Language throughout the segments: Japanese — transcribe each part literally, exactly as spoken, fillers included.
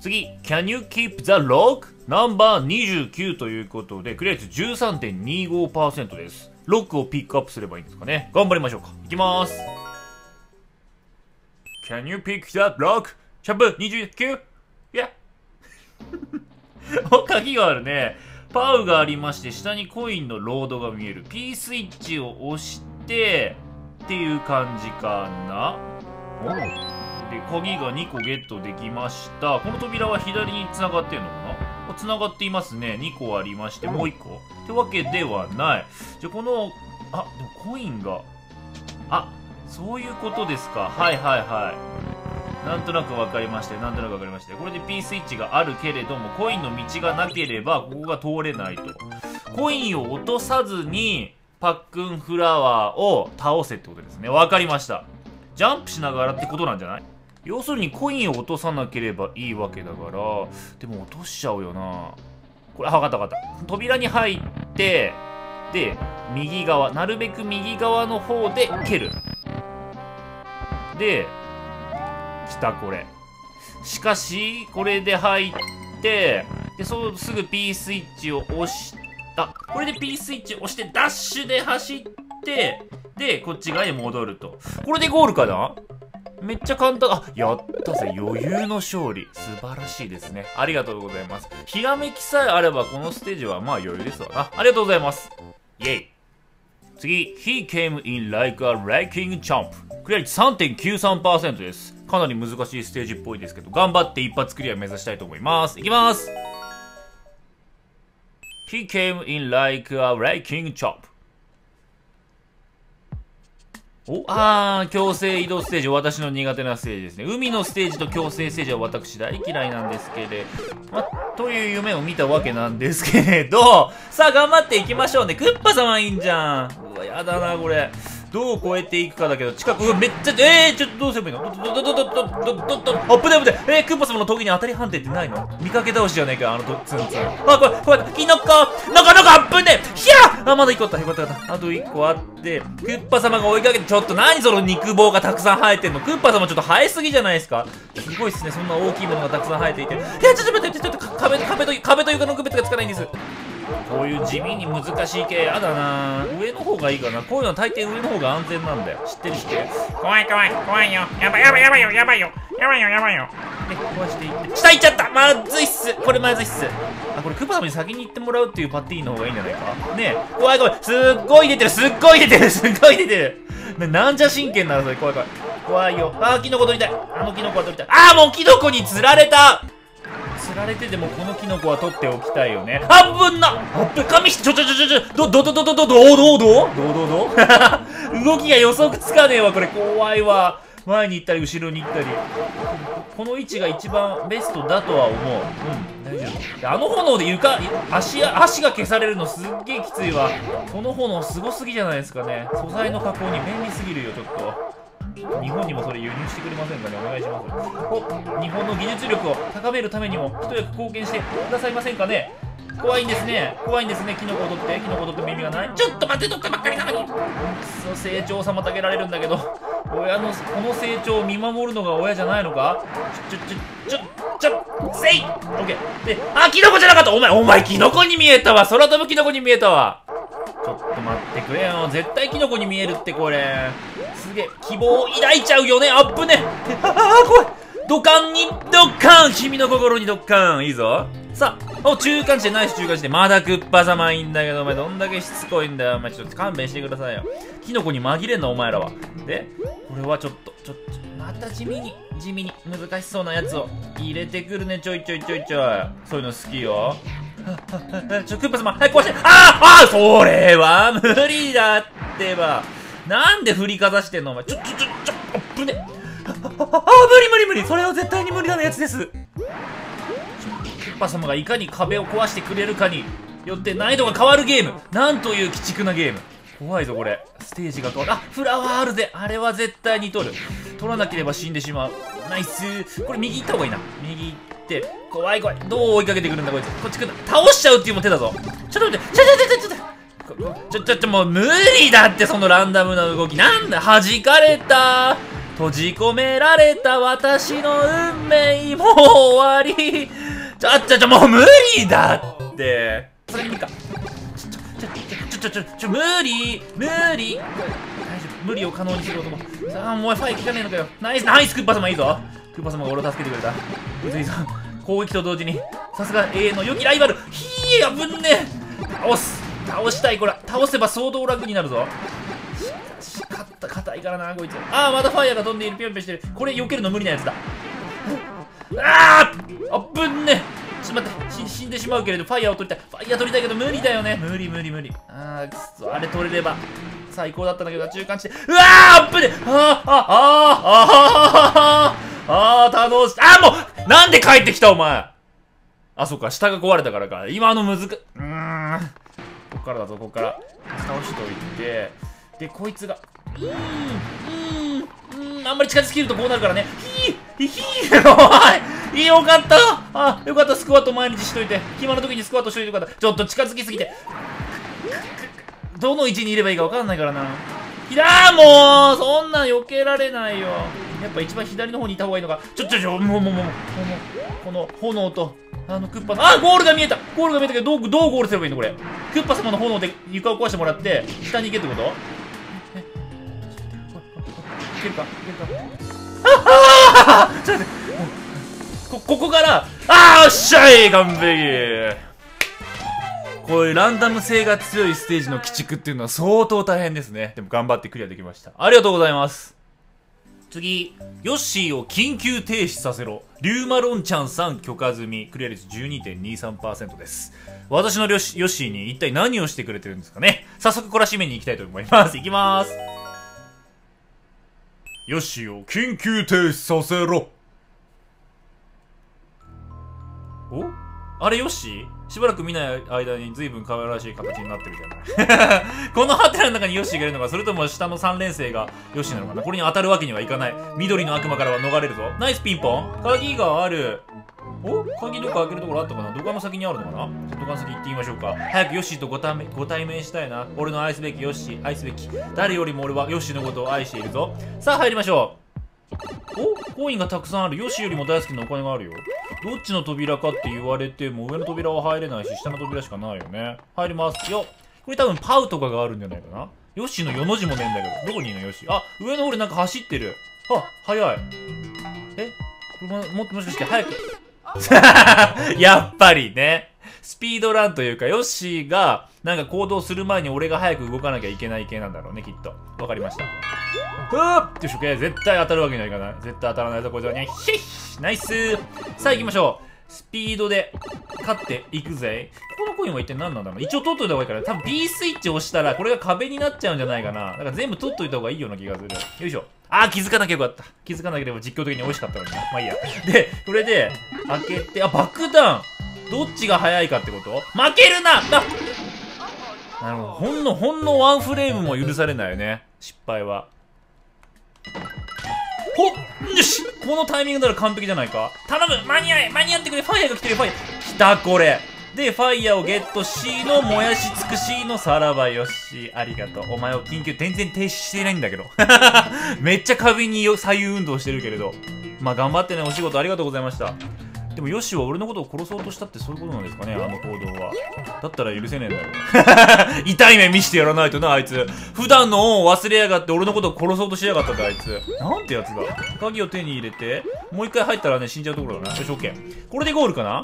次、Can you keep the lock? ナンバーにじゅうきゅうということで、クリア率 じゅうさんてんにごパーセント です。ロックをピックアップすればいいんですかね。頑張りましょうか。いきまーす。Can you pick the lock? シャープにじゅうきゅう? いや。お、鍵があるね。パウがありまして、下にコインのロードが見える。P スイッチを押して、っていう感じかな。で、鍵がにこゲットできました。この扉は左に繋がってるのかな？繋がっていますね。にこありまして、もういっこってわけではない。じゃ、この、あ、でもコインが、あ、そういうことですか。はいはいはい。なんとなくわかりまして、なんとなくわかりまして。これで P スイッチがあるけれども、コインの道がなければ、ここが通れないと。コインを落とさずに、パックンフラワーを倒せってことですね。わかりました。ジャンプしながらってことなんじゃない？要するにコインを落とさなければいいわけだから、でも落としちゃうよな。これ、あ、わかったわかった。扉に入って、で、右側、なるべく右側の方で蹴る。で、来たこれ。しかし、これで入って、で、そう、すぐ P スイッチを押し、あ、これで P スイッチを押して、ダッシュで走って、で、こっち側に戻ると。これでゴールかな？めっちゃ簡単。あ、やったぜ。余裕の勝利。素晴らしいですね。ありがとうございます。ひらめきさえあれば、このステージはまあ余裕ですわな。ありがとうございます。イェイ。次、He came in like a wrecking jump。クリア率 さんてんきゅうさんパーセント です。かなり難しいステージっぽいですけど、頑張って一発クリア目指したいと思います。いきます。He came in like a wrecking jump。お、あー、強制移動ステージ、私の苦手なステージですね。海のステージと強制ステージは私大嫌いなんですけれど、ま、という夢を見たわけなんですけれど、さあ頑張っていきましょうね。クッパ様いいんじゃん。うわ、やだな、これ。どう越えていくかだけど、近く、うわ、めっちゃ、えー、ちょっとどうすればいいの？ど、ど、ど、ど、ど、ど、ど、ど、あ、ぶねぶね。えー、クッパ様の時に当たり判定ってないの？見かけ倒しじゃねえか、あのと、ツンツン。あ、これ、これ、キノコなかなかあっぶねひゃーあ、まだいっこあった、よかったよかった。あといっこあって、クッパ様が追いかけて、ちょっと何その肉棒がたくさん生えてんの？クッパ様ちょっと生えすぎじゃないですか？すごいっすね、そんな大きいものがたくさん生えていて。いや、ちょっと待って、ちょっと壁、壁と、壁と床の区別がつかないんです。こういう地味に難しい系やだな。上の方がいいかな。こういうのは大抵上の方が安全なんだよ。知ってる知ってる。 怖い怖い怖いよ。やばいやばいやばいよやばいよやばいよやばいよ。 で、壊していって。下行っちゃった。まずいっす。これまずいっす。あ、これクッパ様に先に行ってもらうっていうパティーンの方がいいんじゃないか。ねえ。怖い怖い。すっごい出てる。すっごい出てる。すっごい出てる。な、なんじゃ真剣なのそれ。怖い怖い。怖いよ。あー、キノコ取りたい。あのキノコは取りたい。あー、もうキノコに釣られた。釣られてでもこのキノコは取っておきたいよね。あぶんなあっぶ紙してちょちょちょちょちょどどどどどどどどどどどど動きが予測つかねえわこれ。怖いわ。前に行ったり後ろに行ったり。この位置が一番ベストだとは思う。うん、大丈夫。あの炎で床足足が消されるのすっげえきついわ。この炎すごすぎじゃないですかね。素材の加工に便利すぎるよちょっと。日本にもそれ輸入してくれませんかね。お願いします。お、日本の技術力を高めるためにも一役貢献してくださいませんかね。怖いんですね。怖いんですね。キノコを取って、キノコを取って耳がない。ちょっと待って、取ったばっかりなのに。くそ、成長を妨げられるんだけど、親のこの成長を見守るのが親じゃないのか。ちょちょちょちょちょせい。オッケー。で、あ、キノコじゃなかった。お前お前キノコに見えたわ。空飛ぶキノコに見えたわ。ちょっと待ってくれよ。絶対キノコに見えるってこれ。すげえ希望を抱いちゃうよね。アップね。ああ怖い。ドカンにドカン。君の心にドカン。いいぞ。さあ、お中間地でナイス中間地でまだクッパ様いいんだけど、お前どんだけしつこいんだよ。お前ちょっと勘弁してくださいよ。キノコに紛れんなお前らは。で、これはちょっとちょっとまた地味に地味に難しそうなやつを入れてくるね。ちょいちょいちょいちょい。そういうの好きよ。ちょ、クッパ様、はい、壊して。あああそれは無理だってば。なんで振りかざしてんのお前。ちょ、ちょ、ちょ、ちょ、あっぶね。ああ、無理無理無理。それは絶対に無理なやつです。クッパ様がいかに壁を壊してくれるかによって難易度が変わるゲーム。なんという鬼畜なゲーム。怖いぞこれ。ステージが変わる。あ、フラワーあるぜ。あれは絶対に取る。取らなければ死んでしまう。ナイス。これ右行った方がいいな。右行って。怖い怖い。どう追いかけてくるんだこいつ。こっち来る。倒しちゃうっていうも手だぞ。ちょっと待って。ちょちょちょちょちょちょちょちょちょもう無理だってそのランダムな動き。なんだ弾かれた。 閉じ込められた私の運命も終わり。ちょちょちょもう無理だって。それにか。ちょちょちょちょちょちょ無理無理。大丈夫、無理を可能にする男。さあもうファイ効かねえのかよ。ナイスナイスクッパ様いいぞ。クッパ様が俺を助けてくれた。うずいさん攻撃と同時にさすが永遠の良きライバル。ひえ、危んねえ。倒す倒したい。これ倒せば相当楽になるぞ。しかし勝った硬いからなこいつ。ああまたファイヤーが飛んでいる。ぴょんぴょんしてる。これ避けるの無理なやつだ。あああぶんね。ちょっと待って、死んでしまうけれどファイヤーを取りたい。ファイヤー取りたいけど無理だよね。無理無理無理。ああくそ、あれ取れれば最高だったんだけど中間地点。うわーあっぶね。あああああああ楽しい。ああもうなんで帰ってきたお前。あそっか下が壊れたからか。今のむずかうーんこっからだぞ。こっから倒しておいて、でこいつがうーんうーんうーんあんまり近づけるとこうなるからね。ひーひーおいよかった。あよかった。スクワット毎日しといて、暇な時にスクワットしといてよかった。ちょっと近づきすぎてどの位置にいればいいか分かんないからな。ひだーもうそんなん避けられないよ。やっぱ一番左の方にいた方がいいのか。ちょちょちょもうもうもうもうこの炎とあのクッパのあゴールが見えた。ゴールが見えたけどどうどうゴールすればいいのこれ。クッパ様の炎で床を壊してもらって下に行けってこと。えいけるかいけるか。ああちょっと待って、こここからあーっしゃい完璧。こういうランダム性が強いステージの鬼畜っていうのは相当大変ですね。でも頑張ってクリアできました。ありがとうございます。次、ヨッシーを緊急停止させろ。リュウマロンちゃんさん許可済み。クリア率 じゅうにてんにさんパーセント です。私のヨッシーに一体何をしてくれてるんですかね。早速懲らしめに行きたいと思います。行きます。ヨッシーを緊急停止させろ。おあれヨッシーしばらく見ない間に随分可愛らしい形になってるじゃないこのハテナの中にヨッシーがいるのか、それとも下のさん連星がヨッシーなのかな。これに当たるわけにはいかない。緑の悪魔からは逃れるぞ。ナイスピンポン。鍵がある。お鍵どっか開けるところあったかな。土管の先にあるのかな。土管の先行ってみましょうか。早くヨッシーとご対面ご対面したいな。俺の愛すべきヨッシー愛すべき。誰よりも俺はヨッシーのことを愛しているぞ。さあ入りましょう。おコインがたくさんある。ヨッシーよりも大好きなお金があるよ。どっちの扉かって言われても上の扉は入れないし下の扉しかないよね。入りますよ。これ多分パウとかがあるんじゃないかな。ヨッシーのよの字もねえんだけど。どこにいるのヨッシー。あ上の方でなんか走ってる。あ早い。えこれもももしかして早くやっぱりねスピードランというかヨッシーがなんか行動する前に俺が早く動かなきゃいけない系なんだろうねきっと。わかりました。ふーっよし OK。 絶対当たるわけにはいかない。絶対当たらないぞこいつはね。ヒッナイス。さあ行きましょう。スピードで勝っていくぜ。ここのコインは一体何なんだろう。一応取っといた方がいいから。多分 B スイッチを押したらこれが壁になっちゃうんじゃないかな。だから全部取っといた方がいいような気がする。よいしょ。あー気づかなきゃよかった。気づかなければ実況的に美味しかったのにな。まあいいや。でこれで開けてあ爆弾。どっちが速いかってこと。負けるなあなるほど。ほんのほんのワンフレームも許されないよね失敗は。ほっよしこのタイミングなら完璧じゃないか。頼む間に合え間に合ってくれ。ファイヤーが来てる。ファイヤー来たこれでファイヤーをゲットしの燃やし尽くしのさらばよしありがとう。お前を緊急全然停止していないんだけどめっちゃ壁に左右運動してるけれどまあ頑張ってねお仕事ありがとうございました。でもヨシは俺のことを殺そうとしたってそういうことなんですかねあの行動は。だったら許せねえんだよ痛い目見してやらないとなあいつ。普段の恩を忘れやがって俺のことを殺そうとしやがったんだあいつ。なんてやつだ。鍵を手に入れてもう一回入ったらね死んじゃうところだな。よし OK。 これでゴールかな。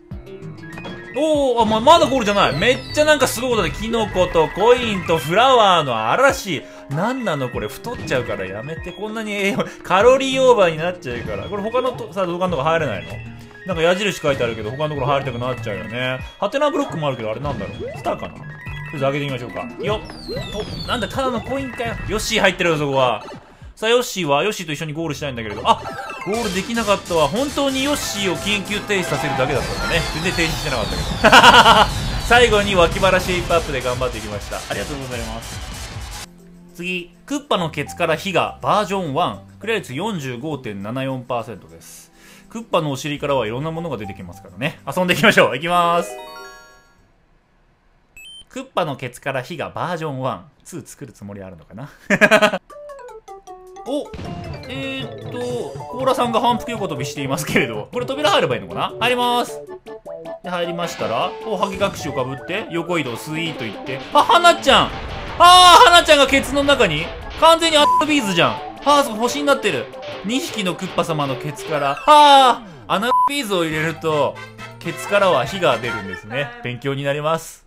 おーあ、ま、まだゴールじゃない。めっちゃなんかすごいことでキノコとコインとフラワーの嵐。なんなのこれ太っちゃうからやめて。こんなに栄養カロリーオーバーになっちゃうから。これ他のとさ動画のとこ入れないの。なんか矢印書いてあるけど他のところ入りたくなっちゃうよね。ハテナブロックもあるけどあれなんだろう。スターかな。とりあえず開けてみましょうか。よっおなんだただのコインかよ。ヨッシー入ってるよそこは。さあヨッシーはヨッシーと一緒にゴールしたいんだけれどあゴールできなかったわ。本当にヨッシーを緊急停止させるだけだったんだね。全然停止してなかったけど最後に脇腹シェイプアップで頑張っていきました。ありがとうございます。次クッパのケツから火がバージョンワンクリア率 よんじゅうごてんななよんパーセント です。クッパのお尻からはいろんなものが出てきますからね。遊んでいきましょう。いきまーす。クッパのケツから火がバージョンワンツー作るつもりあるのかなおえーっと、コーラさんが反復横跳びしていますけれど、これ扉入ればいいのかな？入りまーす。で、入りましたら、お、ハゲ隠しをかぶって、横移動、スイートいって、あ、花ちゃんあー、花ちゃんがケツの中に完全にアットビーズじゃん。あー、そこ星になってる。にひきのクッパ様のケツから、あー、アナビーズを入れると、ケツからは火が出るんですね。勉強になります。